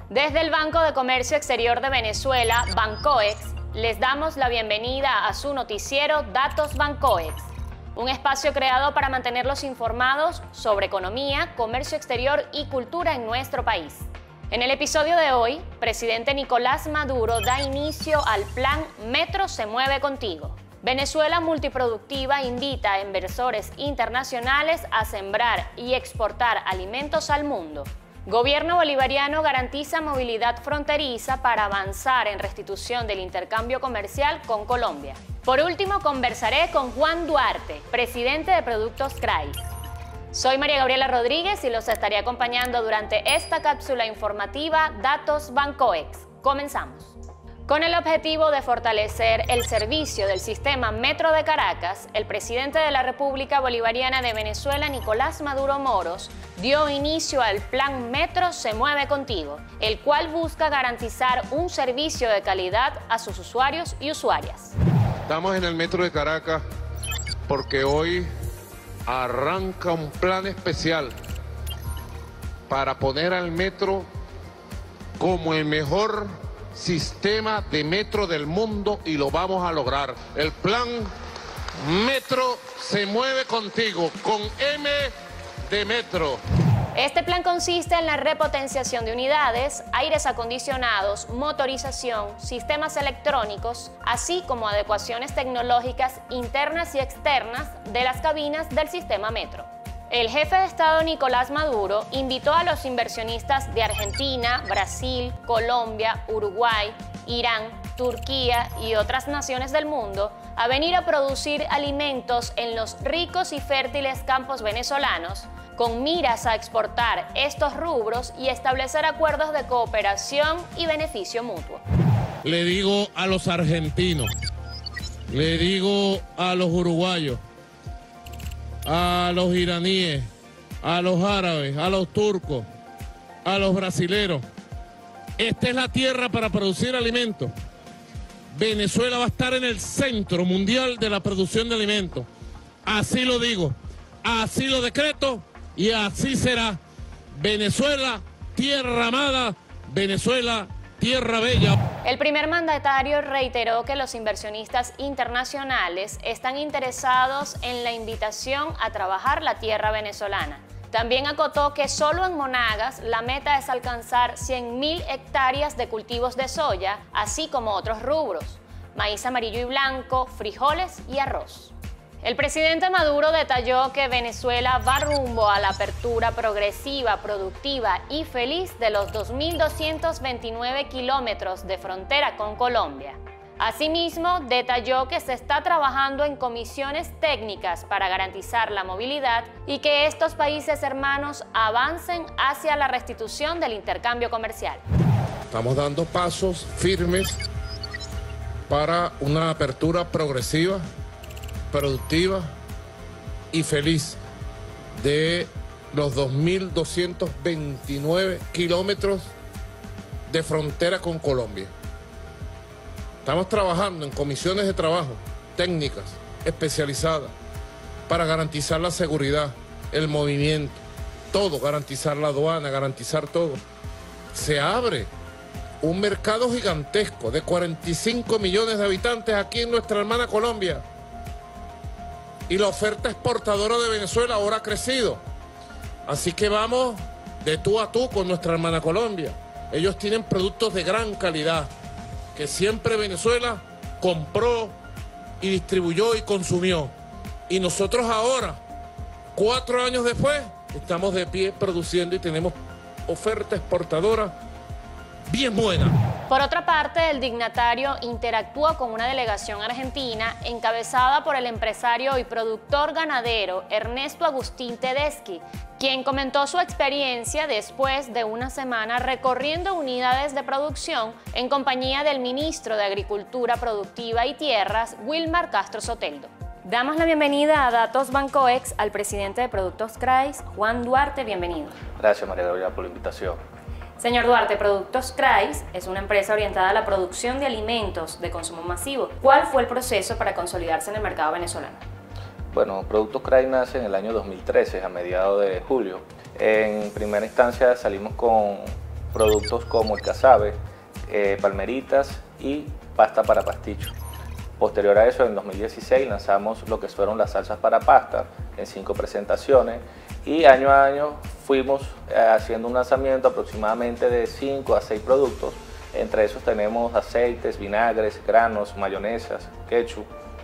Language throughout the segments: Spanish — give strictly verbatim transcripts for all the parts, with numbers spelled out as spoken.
Desde el Banco de Comercio Exterior de Venezuela, Bancoex, les damos la bienvenida a su noticiero Datos Bancoex, un espacio creado para mantenerlos informados sobre economía, comercio exterior y cultura en nuestro país. En el episodio de hoy, presidente Nicolás Maduro da inicio al plan Metro se mueve contigo. Venezuela Multiproductiva invita a inversores internacionales a sembrar y exportar alimentos al mundo. Gobierno bolivariano garantiza movilidad fronteriza para avanzar en restitución del intercambio comercial con Colombia. Por último, conversaré con Juan Duarte, presidente de Productos Crais. Soy María Gabriela Rodríguez y los estaré acompañando durante esta cápsula informativa Datos Bancoex. Comenzamos. Con el objetivo de fortalecer el servicio del sistema Metro de Caracas, el presidente de la República Bolivariana de Venezuela, Nicolás Maduro Moros, dio inicio al Plan Metro se mueve contigo, el cual busca garantizar un servicio de calidad a sus usuarios y usuarias. Estamos en el Metro de Caracas porque hoy arranca un plan especial para poner al metro como el mejor sistema de metro del mundo y lo vamos a lograr. El plan Metro se mueve contigo, con M de metro. Este plan consiste en la repotenciación de unidades, aires acondicionados, motorización, sistemas electrónicos, así como adecuaciones tecnológicas internas y externas de las cabinas del sistema Metro. El jefe de Estado Nicolás Maduro invitó a los inversionistas de Argentina, Brasil, Colombia, Uruguay, Irán, Turquía y otras naciones del mundo a venir a producir alimentos en los ricos y fértiles campos venezolanos, con miras a exportar estos rubros y establecer acuerdos de cooperación y beneficio mutuo. Le digo a los argentinos, le digo a los uruguayos, a los iraníes, a los árabes, a los turcos, a los brasileros. Esta es la tierra para producir alimentos. Venezuela va a estar en el centro mundial de la producción de alimentos. Así lo digo, así lo decreto y así será. Venezuela, tierra amada, Venezuela, tierra bella. El primer mandatario reiteró que los inversionistas internacionales están interesados en la invitación a trabajar la tierra venezolana. También acotó que solo en Monagas la meta es alcanzar cien mil hectáreas de cultivos de soya, así como otros rubros: maíz amarillo y blanco, frijoles y arroz. El presidente Maduro detalló que Venezuela va rumbo a la apertura progresiva, productiva y feliz de los dos mil doscientos veintinueve kilómetros de frontera con Colombia. Asimismo, detalló que se está trabajando en comisiones técnicas para garantizar la movilidad y que estos países hermanos avancen hacia la restitución del intercambio comercial. Estamos dando pasos firmes para una apertura progresiva, productiva y feliz de los dos mil doscientos veintinueve kilómetros de frontera con Colombia. Estamos trabajando en comisiones de trabajo técnicas especializadas para garantizar la seguridad, el movimiento, todo, garantizar la aduana, garantizar todo. Se abre un mercado gigantesco de cuarenta y cinco millones de habitantes aquí en nuestra hermana Colombia. Y la oferta exportadora de Venezuela ahora ha crecido. Así que vamos de tú a tú con nuestra hermana Colombia. Ellos tienen productos de gran calidad que siempre Venezuela compró y distribuyó y consumió. Y nosotros ahora, cuatro años después, estamos de pie produciendo y tenemos oferta exportadora bien buena. Por otra parte, el dignatario interactuó con una delegación argentina encabezada por el empresario y productor ganadero Ernesto Agustín Tedeschi, quien comentó su experiencia después de una semana recorriendo unidades de producción en compañía del ministro de Agricultura Productiva y Tierras, Wilmar Castro Soteldo. Damos la bienvenida a Datos Bancoex al presidente de Productos Crais, Juan Duarte. Bienvenido. Gracias, María Gabriela, por la invitación. Señor Duarte, Productos Crais es una empresa orientada a la producción de alimentos de consumo masivo. ¿Cuál fue el proceso para consolidarse en el mercado venezolano? Bueno, Productos Crais nace en el año dos mil trece, a mediados de julio. En primera instancia salimos con productos como el casabe, eh, palmeritas y pasta para pasticho. Posterior a eso, en dos mil dieciséis lanzamos lo que fueron las salsas para pasta en cinco presentaciones y año a año fuimos eh, haciendo un lanzamiento aproximadamente de cinco a seis productos. Entre esos tenemos aceites, vinagres, granos, mayonesas, ketchup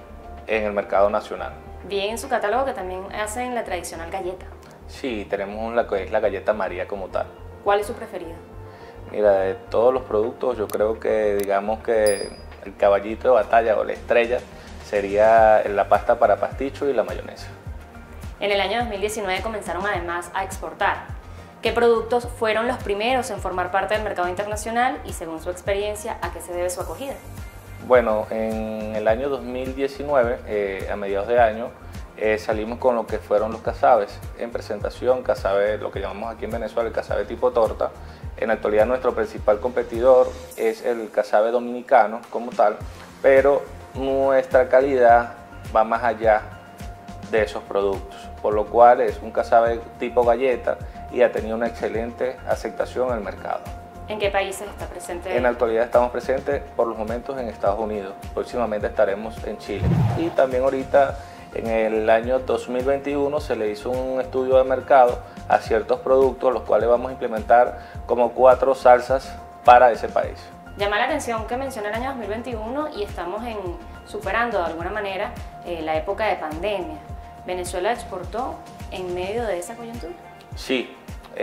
en el mercado nacional. Vi en su catálogo que también hacen la tradicional galleta. Sí, tenemos la que es la galleta María como tal. ¿Cuál es su preferida? Mira, de todos los productos yo creo que digamos que el caballito de batalla o la estrella sería la pasta para pasticho y la mayonesa. En el año dos mil diecinueve comenzaron además a exportar. ¿Qué productos fueron los primeros en formar parte del mercado internacional y, según su experiencia, a qué se debe su acogida? Bueno, en el año dos mil diecinueve, eh, a mediados de año, eh, salimos con lo que fueron los casabes. En presentación, casabe, lo que llamamos aquí en Venezuela el casabe tipo torta. En la actualidad nuestro principal competidor es el casabe dominicano como tal, pero nuestra calidad va más allá de esos productos, por lo cual es un casabe tipo galleta y ha tenido una excelente aceptación en el mercado. ¿En qué países está presente? En la actualidad estamos presentes por los momentos en Estados Unidos, próximamente estaremos en Chile y también ahorita en el año dos mil veintiuno se le hizo un estudio de mercado a ciertos productos, los cuales vamos a implementar como cuatro salsas para ese país. Llama la atención que menciona el año dos mil veintiuno y estamos en, superando de alguna manera eh, la época de pandemia. ¿Venezuela exportó en medio de esa coyuntura? Sí,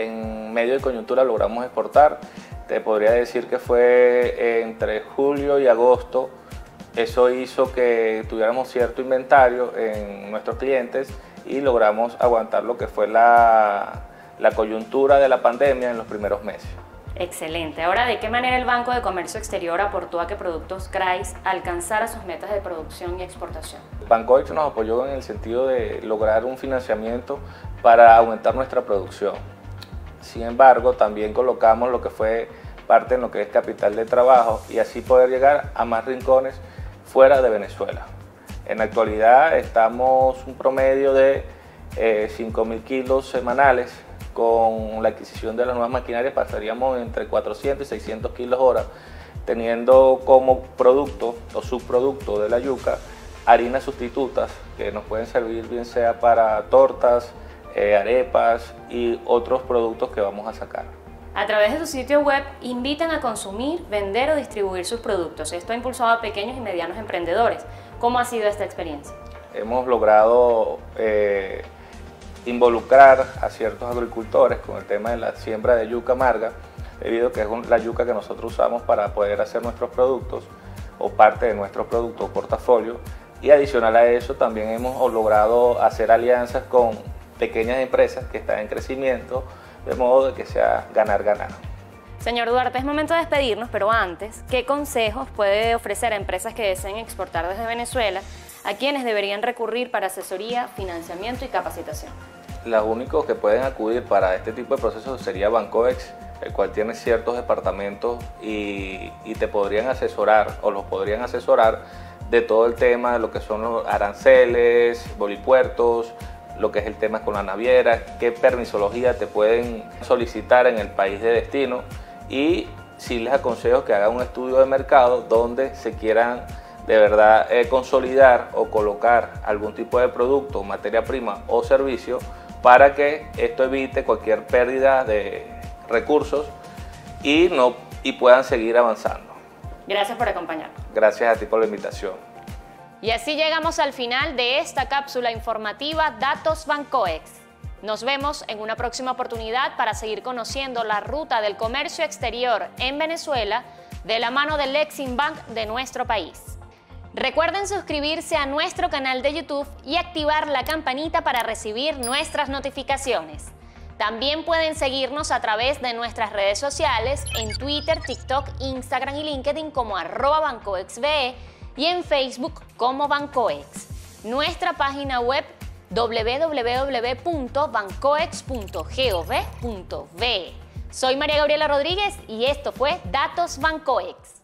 en medio de coyuntura logramos exportar. Te podría decir que fue entre julio y agosto. Eso hizo que tuviéramos cierto inventario en nuestros clientes y logramos aguantar lo que fue la, la coyuntura de la pandemia en los primeros meses. Excelente. Ahora, ¿de qué manera el Banco de Comercio Exterior aportó a que Productos Crais alcanzara sus metas de producción y exportación? Bancoex nos apoyó en el sentido de lograr un financiamiento para aumentar nuestra producción. Sin embargo, también colocamos lo que fue parte en lo que es capital de trabajo y así poder llegar a más rincones fuera de Venezuela. En la actualidad estamos un promedio de eh, cinco mil kilos semanales. Con la adquisición de las nuevas maquinarias pasaríamos entre cuatrocientos y seiscientos kilos hora, teniendo como producto o subproducto de la yuca harinas sustitutas que nos pueden servir bien sea para tortas, eh, arepas y otros productos que vamos a sacar. A través de su sitio web invitan a consumir, vender o distribuir sus productos. Esto ha impulsado a pequeños y medianos emprendedores. ¿Cómo ha sido esta experiencia? Hemos logrado eh, involucrar a ciertos agricultores con el tema de la siembra de yuca amarga, debido a que es la yuca que nosotros usamos para poder hacer nuestros productos o parte de nuestro producto o portafolio. Y adicional a eso también hemos logrado hacer alianzas con pequeñas empresas que están en crecimiento, de modo de que sea ganar-ganar. Señor Duarte, es momento de despedirnos, pero antes, ¿qué consejos puede ofrecer a empresas que deseen exportar desde Venezuela a quienes deberían recurrir para asesoría, financiamiento y capacitación? Los únicos que pueden acudir para este tipo de procesos sería Bancoex, el cual tiene ciertos departamentos y, y te podrían asesorar o los podrían asesorar de todo el tema de lo que son los aranceles, bolipuertos, lo que es el tema con la naviera, qué permisología te pueden solicitar en el país de destino y sí les aconsejo que hagan un estudio de mercado donde se quieran de verdad eh, consolidar o colocar algún tipo de producto, materia prima o servicio para que esto evite cualquier pérdida de recursos y, no, y puedan seguir avanzando. Gracias por acompañarnos. Gracias a ti por la invitación. Y así llegamos al final de esta cápsula informativa Datos Bancoex. Nos vemos en una próxima oportunidad para seguir conociendo la ruta del comercio exterior en Venezuela de la mano del Eximbank de nuestro país. Recuerden suscribirse a nuestro canal de YouTube y activar la campanita para recibir nuestras notificaciones. También pueden seguirnos a través de nuestras redes sociales en Twitter, TikTok, Instagram y LinkedIn como arroba bancoexbe y en Facebook como Bancoex. Nuestra página web w w w punto bancoex punto gov punto be. Soy María Gabriela Rodríguez y esto fue Datos Bancoex.